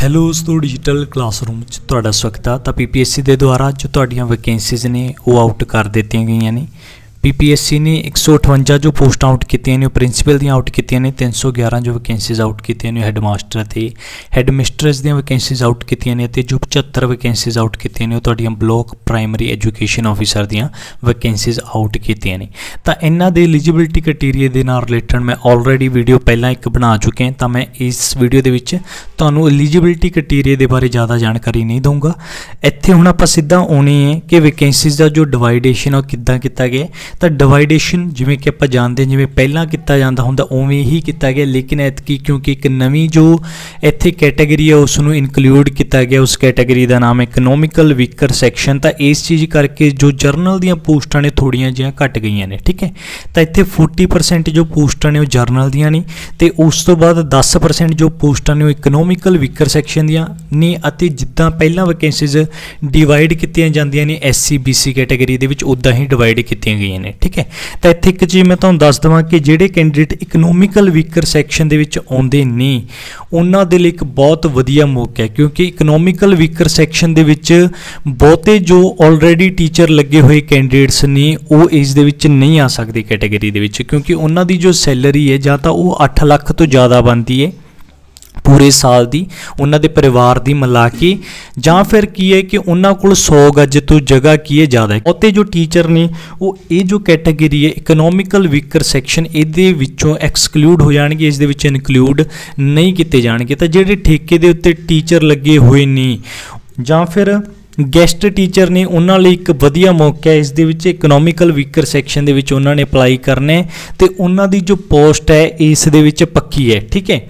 Hello ਦੋਸਤੋ, digital classroom 'ਚ ਤੁਹਾਡਾ ਸਵਾਗਤ ਹੈ। ਤਾਂ ਪੀਪੀਐਸਸੀ ਦੇ ਦੁਆਰਾ ਜੋ ਤੁਹਾਡੀਆਂ ਵੈਕੈਂਸੀਜ਼ ਨੇ ਉਹ ਆਊਟ ਕਰ ਦਿੱਤੀਆਂ ਗਈਆਂ ਨੇ। पीपीएससी ने 158 जो पोस्ट आउट कीतियां ने प्रिंसीपल दी आउट कीतियां ने, 311 जो वैकेंसीज आउट कीतियां ने हैडमास्टर ते हैडमिस्ट्रेस दी वैकेंसीज आउट कीतियां ने, जो 75 वैकेंसीज आउट कीतियां ने तुहाडियां ब्लॉक प्राइमरी एजुकेशन ऑफिसर दी वैकेंसीज आउट कीतियां ने। तां इन्हां दे एलिजिबिलिटी क्राइटेरिया दे नाल रिलेटेड मैं ऑलरेडी वीडियो पहलां एक बना चुके हैं। तां मैं इस वीडियो दे विच तुहानूं एलिजिबिलिटी क्राइटेरिया दे बारे ज़्यादा जानकारी नहीं दूंगा। इत्थे हुण आपां सीधा आउणे है कि वैकेंसीज दा जो डिवाइडेशन है किद्दां कीता गया। तो डिवाइडेशन जिवें कि आपां जानते हैं जिवें पहलां कीता जांदा हुंदा उवें ही कीता गया, लेकिन ऐतकी क्योंकि एक नवीं जो इत्थे कैटेगरी है उसनूं इनकलूड किया गया। उस कैटेगरी का नाम है इकनोमिकल वीकर सैक्शन। तो इस चीज़ करके जो जरनल दीयां पोस्टां ने थोड़ियां जिहियां घट गईयां ने, ठीक है। तो इत्थे 40% जो पोस्टां ने वो जरनल दीयां ने, ते उस तो बाद 10% जो पोस्टां ने वो इकनोमिकल वीकर सैक्शन दीयां ने। अते जिद्दां पहलां वैकेंसीज डिवाइड कीतियां जांदियां ने SC BC कैटेगरी दे विच उदां ही डिवाइड कीतियां गईयां ने, ठीक है। तो इत्थे एक चीज़ मैं तुहानूं दस देवां कि जिहड़े कैंਡੀਡੇਟ इकनोमिकल वीकर सैक्शन दे विच आउंदे ने उन्हां दे लई एक बहुत वधिया मौका है, क्योंकि इकनोमिकल वीकर सैक्शन दे विच बहुते जो ऑलरेडी टीचर लगे हुए कैंਡੀਡੇਟਸ ने वो इस दे विच नहीं आ सकते कैटेगरी दे विच, क्योंकि उन्हां दी जो सैलरी है जां तां वो 8 लाख तो ज़्यादा बनती है पूरे साल दी उन्हां दे परिवार दी मिला के, जां फिर की है कि उन्हां कोल 100 गज तो जगह की है ज़्यादा है। उत्ते जो टीचर ने वो ये जो कैटेगरी है इकनोमिकल वीकर सैक्शन इहदे विचों एक्सक्लूड हो जाणगे, इस दे विच इनकलूड नहीं किए जाणगे। तो जिहड़े ठेके दे उत्ते टीचर लगे हुए ने जां फिर गैसट टीचर ने उन्हां लई एक वधिया मौका है। इस दे विच इकनोमिकल वीकर सैक्शन दे विच उन्हां ने अप्लाई करना है ते उन्हां दी जो पोस्ट है इस दे विच पक्की है, ठीक है।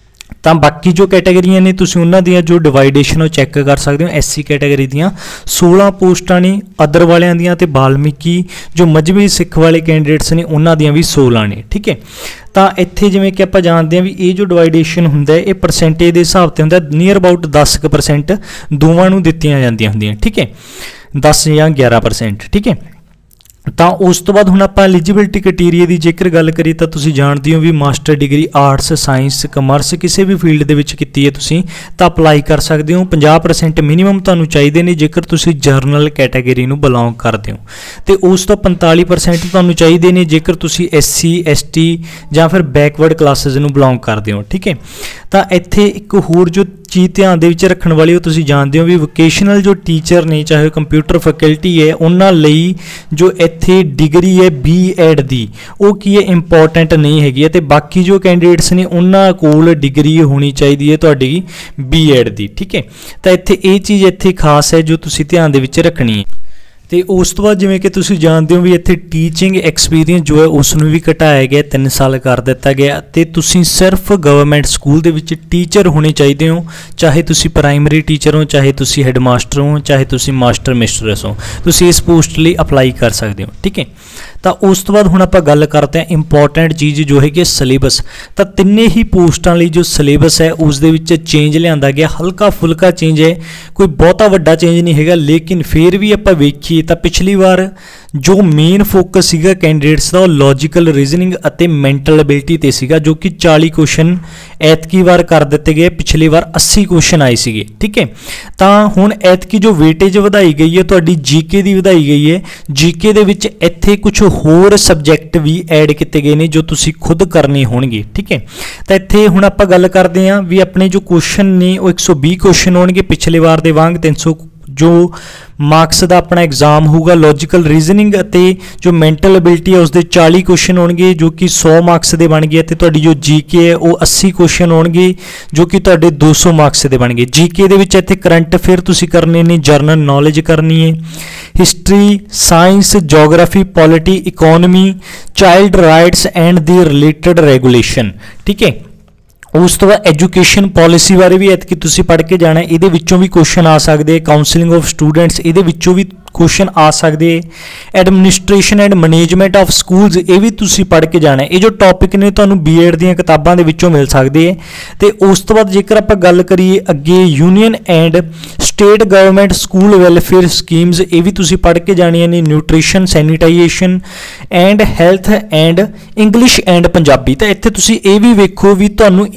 तो बाकी जो कैटेगरियां ने तुसीं उन्हां दियां जो डिवाइडेशन वो चैक कर सकते हो। SC कैटेगरी दियां 16 पोस्टां ने, अदर वालियां दियां ते बाल्मीकी जो मजहबी सिख वाले कैंਡੀਡੇਟਸ ने उन्हां दियां भी 16 ने, ठीक है। तो इत्थे जिवें कि आपां जानते हैं भी ये जो डिवाइडेशन हुंदा है ये परसेंटेज के हिसाब से हुंदा, नीयर अबाउट 10% दोवां नूं दित्तियां जांदियां हुंदियां, ठीक है, 10 या 11%, ठीक है। तो उस तो बाद हुण आपां एलिजिबिलिटी क्राइटेरिया की जेकर गल करिए तो तुसीं जानते हो भी master degree arts science commerce किसी भी फील्ड दे विच कीती है तुसीं तो अप्लाई कर सकते हो। 50% मिनीमम तुहानूं चाहीदे ने जेकर तुसीं जरनल कैटेगरी नूं बिलोंग करदे हो, तो उस तो 45% तुहानूं चाहीदे ने जेकर तुसीं SC ST जां फिर बैकवर्ड क्लासिस नूं बिलोंग करदे हो, ठीक है। तो इत्थे एक होर जो चीज़ ध्यान दे विच रखण वाली हो तुसीं जानते हो भी वोकेशनल जो टीचर ने चाहे कंप्यूटर फैकल्टी है उन्हां लई जो इत्थे डिग्री है B.Ed दी वो की है इंपॉर्टेंट नहीं हैगी, ते बाकी जो कैंਡੀਡੇਟਸ ने उन्हां कोल डिग्री होनी चाहिए तुहाडी B.Ed दी, ठीक है। तो इत्थे ये चीज़ इत्थे खास है जो तुसीं ध्यान दे विच रखनी है। तो उस तो बाद जिवें कि तुसीं जानते हो भी इत्थे टीचिंग एक्सपीरियंस जो है उसनूं भी घटाया गया, 3 साल कर दिता गया। तो तुसीं सिर्फ गवर्नमेंट स्कूल दे विच टीचर होने चाहिए हो, चाहे तुसीं प्राइमरी टीचर हो, चाहे तुसीं हैडमास्टर हो, चाहे तुसीं मास्टर मिस्ट्रेस हो, तुसीं इस पोस्ट लई अप्लाई कर सकते हो, ठीक है। तो उस तो बाद हुण आपां गल करते हैं इंपॉर्टेंट चीज़ जो है कि सिलेबस। तो तिन्ने ही पोस्टां लई जो सिलेबस है उस दे विच चेंज लिआंदा गया, हल्का फुल्का चेंज है, कोई बहुता वड्डा चेंज नहीं हैगा। लेकिन फिर भी आपां वेखीए तो पिछली बार जो मेन फोकस सीगा कैंਡੀਡੇਟਸ ਦਾ लॉजिकल रीजनिंग ਅਤੇ मैंटल एबिलिटी ते सीगा, जो कि 40 क्वेश्चन ऐतकी बार कर दिते गए, पिछली बार 80 क्वेश्चन आए सीगे, ठीक है। तो हुण ऐतकी जो वेटेज वधाई गई है तुहाडी GK दी वधाई गई है। GK दे विच इत्थे कुछ होर सबजैक्ट भी ऐड किए गए ने जो तुसीं खुद करने होणगे, ठीक है। तो इत्थे हुण आपां गल करदे हां भी अपने जो क्वेश्चन ने वो 120 क्वेश्चन होणगे पिछले बार दे वांग 300 जो मार्क्स का अपना एग्जाम होगा। लॉजिकल रीजनिंग अते जो मैंटल एबिलिटी है उसके 40 क्वेश्चन होंगे जो कि 100 मार्क्स के बन गए। तो जी GK है वो 80 क्वेश्चन होंगे जो कि 200 मार्क्स के बन गए। GK दे विच इत्थे करंट अफेयर तुसीं करने ने, जनरल नॉलेज करनी है, history science geography polity economy child rights and the related regulation, ठीक है। उस तो बाद एजुकेशन पॉलिसी बारे भी ऐतकी तुसीं पढ़ के जाना, इहदे विच्चों भी क्वेश्चन आ सकते। काउंसलिंग ऑफ स्टूडेंट्स इहदे विच्चों भी क्वेश्चन आ सकते। Administration and management of schools ये भी तुसीं पढ़ के जाना। ये जो टॉपिक ने तुहानूं B.Ed दीयां किताबां दे विच्चों मिल सकते हैं। तो उस तो बाद जेकर आपां गल करिए अगे union and state government school welfare schemes ये भी तुसीं पढ़ के जानियां ने। Nutrition sanitization and health and English and Punjabi. तो इत्थे तुसीं ये भी वेखो भी तुहानूं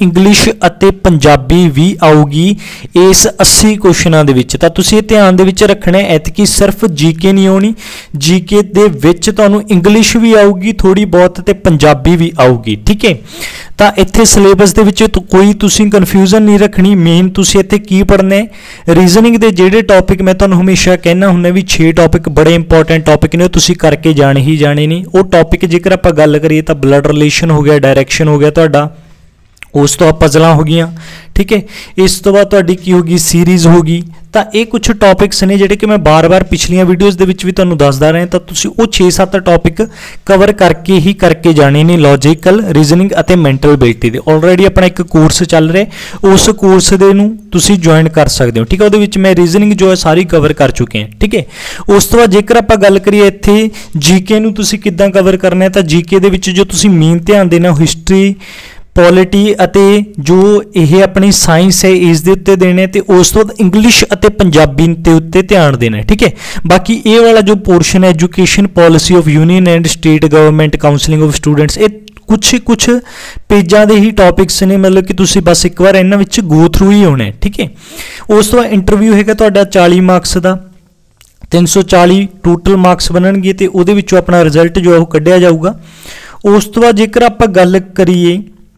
ਇੰਗਲਿਸ਼ ਅਤੇ ਪੰਜਾਬੀ ਵੀ ਆਊਗੀ ਇਸ 80 ਕੁਐਸਚਨਾਂ ਦੇ ਵਿੱਚ। ਤਾਂ ਤੁਸੀਂ ਇਹ ਧਿਆਨ ਦੇ ਵਿੱਚ ਰੱਖਣਾ ਹੈ ਐਤਕੀ ਸਿਰਫ ਜੀਕੇ ਨਹੀਂ ਆਉਣੀ, ਜੀਕੇ ਦੇ ਵਿੱਚ ਤੁਹਾਨੂੰ ਇੰਗਲਿਸ਼ ਵੀ ਆਊਗੀ ਥੋੜੀ ਬਹੁਤ ਤੇ ਪੰਜਾਬੀ ਵੀ ਆਊਗੀ, ਠੀਕ ਹੈ। ਤਾਂ ਇੱਥੇ ਸਿਲੇਬਸ ਦੇ ਵਿੱਚ ਕੋਈ ਤੁਸੀਂ ਕਨਫਿਊਜ਼ਨ ਨਹੀਂ ਰੱਖਣੀ। ਮੇਨ ਤੁਸੀਂ ਇੱਥੇ ਕੀ ਪੜ੍ਹਨਾ ਹੈ, ਰੀਜ਼ਨਿੰਗ ਦੇ ਜਿਹੜੇ ਟੌਪਿਕ ਮੈਂ ਤੁਹਾਨੂੰ ਹਮੇਸ਼ਾ ਕਹਿਣਾ ਹੁੰਦਾ ਵੀ 6 ਟੌਪਿਕ ਬੜੇ ਇੰਪੋਰਟੈਂਟ ਟੌਪਿਕ ਨੇ, ਉਹ ਤੁਸੀਂ ਕਰਕੇ ਜਾਣੇ ਹੀ ਜਾਣੇ ਨੇ। ਉਹ ਟੌਪਿਕ ਜੇਕਰ ਆਪਾਂ ਗੱਲ ਕਰੀਏ ਤਾਂ ਬਲੱਡ ਰਿਲੇਸ਼ਨ ਹੋ ਗਿਆ, ਡਾਇਰੈਕਸ਼ਨ ਹੋ ਗਿਆ ਤੁਹਾਡਾ, ਉਸ ਤੋਂ ਪਜ਼ਲਾਂ ਹੋ ਗਈਆਂ, ਠੀਕ ਹੈ। ਇਸ ਤੋਂ ਬਾਅਦ ਤੁਹਾਡੀ ਕੀ ਹੋਗੀ, ਸੀਰੀਜ਼ ਹੋਗੀ। ਤਾਂ ਇਹ ਕੁਝ ਟੌਪਿਕਸ ਨੇ ਜਿਹੜੇ ਕਿ ਮੈਂ ਬਾਰ-ਬਾਰ ਪਿਛਲੀਆਂ ਵੀਡੀਓਜ਼ ਦੇ ਵਿੱਚ ਵੀ ਤੁਹਾਨੂੰ ਦੱਸਦਾ ਰਿਹਾ। ਤਾਂ ਤੁਸੀਂ ਉਹ 6-7 ਟੌਪਿਕ ਕਵਰ ਕਰਕੇ ਜਾਣੇ ਨੇ, ਲੌਜੀਕਲ, ਰੀਜ਼ਨਿੰਗ ਅਤੇ ਮੈਂਟਲ ਐਬਿਲਿਟੀ ਦੇ। ਆਲਰੇਡੀ ਆਪਣਾ ਇੱਕ ਕੋਰਸ ਚੱਲ ਰਿਹਾ, ਉਸ ਕੋਰਸ ਦੇ ਨੂੰ ਤੁਸੀਂ ਜੁਆਇਨ ਕਰ ਸਕਦੇ ਹੋ, ਠੀਕ ਹੈ। ਉਹਦੇ ਵਿੱਚ ਮੈਂ ਰੀਜ਼ਨਿੰਗ ਜੋ ਹੈ ਸਾਰੀ ਕਵਰ ਕਰ ਚੁੱਕੇ ਹਾਂ, ਠੀਕ ਹੈ। ਉਸ ਤੋਂ ਬਾਅਦ ਜੇਕਰ ਆਪਾਂ ਗੱਲ ਕਰੀਏ ਇੱਥੇ ਜੀਕੇ ਨੂੰ ਤੁਸੀਂ ਕਿੱਦਾਂ ਕਵਰ ਕਰਨਾ ਹੈ, ਤਾਂ ਜੀਕੇ ਦੇ ਵਿੱਚ ਜੋ ਤੁਸੀਂ ਮੇਨ ਧਿਆਨ ਦੇਣਾ ਹਿਸਟਰੀ, ਪੋਲਿਟੀ ਅਤੇ ਜੋ ਇਹ ਆਪਣੀ ਸਾਇੰਸ ਹੈ ਇਸ ਦੇ ਉੱਤੇ ਦੇਣੇ, ਤੇ ਉਸ ਤੋਂ ਬਾਅਦ ਇੰਗਲਿਸ਼ ਅਤੇ ਪੰਜਾਬੀ ਦੇ ਉੱਤੇ ਧਿਆਨ ਦੇਣਾ ਹੈ, ਠੀਕ ਹੈ। ਬਾਕੀ ਇਹ ਵਾਲਾ ਜੋ ਪੋਰਸ਼ਨ ਹੈ education policy of union and state government, counselling of students, ਇਹ ਕੁਛ ਪੇਜਾਂ ਦੇ ਹੀ ਟੌਪਿਕਸ ਨੇ, ਮਤਲਬ ਕਿ ਤੁਸੀਂ ਬਸ ਇੱਕ ਵਾਰ ਇਹਨਾਂ ਵਿੱਚ ਗੋ ਥਰੂ ਹੀ ਹੋਣਾ ਹੈ, ਠੀਕ ਹੈ। ਉਸ ਤੋਂ ਬਾਅਦ ਇੰਟਰਵਿਊ ਹੈਗਾ ਤੁਹਾਡਾ 40 ਮਾਰਕਸ ਦਾ, 340 ਟੋਟਲ ਮਾਰਕਸ ਬਣਨਗੇ ਤੇ ਉਹਦੇ ਵਿੱਚੋਂ ਆਪਣਾ ਰਿਜ਼ਲਟ ਜੋ ਹੈ ਉਹ ਕੱਢਿਆ ਜਾਊਗਾ। ਉਸ ਤੋਂ ਬਾਅਦ ਜੇਕਰ ਆਪਾਂ ਗੱਲ ਕਰੀਏ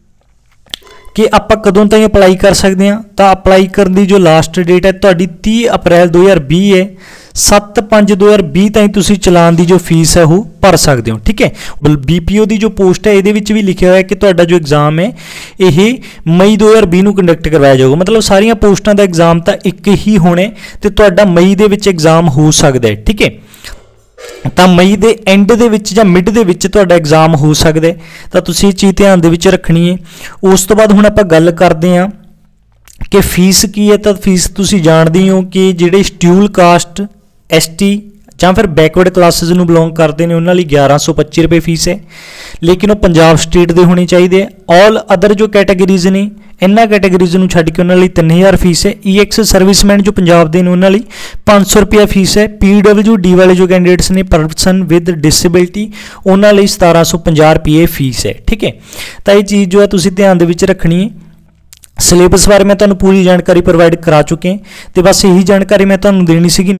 ਕਿ ਆਪਾਂ ਕਦੋਂ ਤਾਈਂ ਅਪਲਾਈ ਕਰ ਸਕਦੇ ਹਾਂ, ਤਾਂ ਅਪਲਾਈ ਕਰਨ ਦੀ ਜੋ ਲਾਸਟ ਡੇਟ ਹੈ ਤੁਹਾਡੀ 30 ਅਪ੍ਰੈਲ 2020 ਹੈ। 7/5/2020 ਤਾਈਂ ਤੁਸੀਂ ਚਲਾਨ ਦੀ ਜੋ ਫੀਸ ਹੈ ਉਹ ਭਰ ਸਕਦੇ ਹੋ, ਠੀਕ ਹੈ। BPO ਦੀ ਜੋ ਪੋਸਟ ਹੈ ਇਹਦੇ ਵਿੱਚ ਵੀ ਲਿਖਿਆ ਹੋਇਆ ਕਿ ਤੁਹਾਡਾ ਜੋ ਐਗਜ਼ਾਮ ਹੈ ਇਹ ਮਈ 2020 ਨੂੰ ਕੰਡਕਟ ਕਰਵਾਇਆ ਜਾਊਗਾ। ਮਤਲਬ ਸਾਰੀਆਂ ਪੋਸਟਾਂ ਦਾ ਐਗਜ਼ਾਮ ਤਾਂ ਇੱਕ ਹੀ ਹੋਣੇ ਤੇ ਤੁਹਾਡਾ ਮਈ ਦੇ ਵਿੱਚ ਐਗਜ਼ਾਮ ਹੋ ਸਕਦਾ ਹੈ, ਠੀਕ ਹੈ। ਤਾਂ ਮਈ ਦੇ ਐਂਡ ਦੇ ਵਿੱਚ ਜਾਂ ਮਿਡ ਦੇ ਵਿੱਚ ਤੁਹਾਡਾ ਐਗਜ਼ਾਮ ਹੋ ਸਕਦਾ ਹੈ, ਤਾਂ ਤੁਸੀਂ ਇਹ ਚੀਜ਼ ਧਿਆਨ ਦੇ ਵਿੱਚ ਰੱਖਣੀ ਹੈ। ਉਸ ਤੋਂ ਬਾਅਦ ਹੁਣ ਆਪਾਂ ਗੱਲ ਕਰਦੇ ਹਾਂ ਕਿ ਫੀਸ ਕੀ ਹੈ। ਤਾਂ ਫੀਸ ਤੁਸੀਂ ਜਾਣਦੇ ਹੋ ਕਿ ਜਿਹੜੇ ਸ਼ਡਿਊਲ ਕਾਸਟ, ST ਜਾਂ ਫਿਰ ਬੈਕਵਰਡ ਕਲਾਸਿਸ ਨੂੰ ਬਿਲੋਂਗ ਕਰਦੇ ਨੇ ਉਹਨਾਂ ਲਈ 1125 ਰੁਪਏ ਫੀਸ ਹੈ, ਲੇਕਿਨ ਉਹ ਪੰਜਾਬ ਸਟੇਟ ਦੇ ਹੋਣੇ ਚਾਹੀਦੇ ਆ। ਆਲ ਅਦਰ ਜੋ ਕੈਟਾਗਰੀਜ਼ ਨੇ ਇਹਨਾਂ ਕੈਟਾਗਰੀਜ਼ ਨੂੰ ਛੱਡ ਕੇ ਉਹਨਾਂ ਲਈ 3000 ਫੀਸ ਹੈ। EX ਸਰਵਿਸਮੈਨ ਜੋ ਪੰਜਾਬ ਦੇ ਨੇ ਉਹਨਾਂ ਲਈ 500 ਰੁਪਏ ਫੀਸ ਹੈ। PWD ਵਾਲੇ ਜੋ ਕੈਂਡੀਡੇਟਸ ਨੇ, ਪਰਸਨ ਵਿਦ ਡਿਸੇਬਿਲਿਟੀ, ਉਹਨਾਂ ਲਈ 1750 ਰੁਪਏ ਫੀਸ ਹੈ, ਠੀਕ ਹੈ। ਤਾਂ ਇਹ ਚੀਜ਼ ਜੋ ਹੈ ਤੁਸੀਂ ਧਿਆਨ ਦੇ ਵਿੱਚ ਰੱਖਣੀ ਹੈ। ਸਿਲੇਬਸ ਬਾਰੇ ਮੈਂ ਤੁਹਾਨੂੰ ਪੂਰੀ ਜਾਣਕਾਰੀ ਪ੍ਰੋਵਾਈਡ ਕਰਾ ਚੁੱਕੇ ਹਾਂ ਤੇ ਬਸ ਇਹੀ ਜਾਣਕਾਰੀ ਮੈਂ ਤੁਹਾਨੂੰ ਦੇਣੀ ਸੀਗੀ।